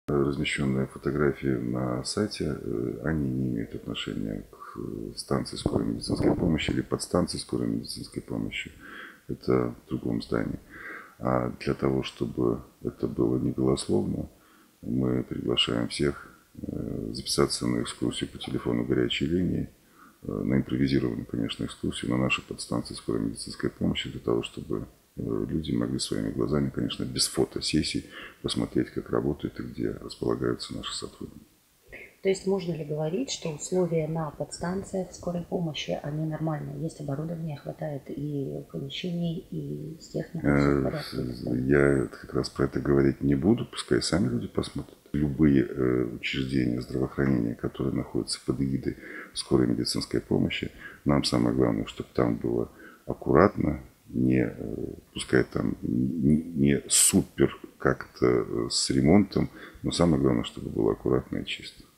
Размещенные фотографии на сайте, они не имеют отношения к станции скорой медицинской помощи или подстанции скорой медицинской помощи. Это в другом здании. А для того, чтобы это было не голословно, мы приглашаем всех записаться на экскурсию по телефону горячей линии, на импровизированную, конечно, экскурсию на нашей подстанции скорой медицинской помощи, для того, чтобы люди могли своими глазами, конечно, без фотосессий посмотреть, как работают и где располагаются наши сотрудники. То есть можно ли говорить, что условия на подстанциях скорой помощи, они нормальные? Есть оборудование, хватает и помещений, и с техникой все в порядке? Я как раз про это говорить не буду, пускай сами люди посмотрят. Любые учреждения здравоохранения, которые находятся под эгидой скорой медицинской помощи, нам самое главное, чтобы там было аккуратно, не, пускай там не супер как-то с ремонтом, но самое главное, чтобы было аккуратно и чисто.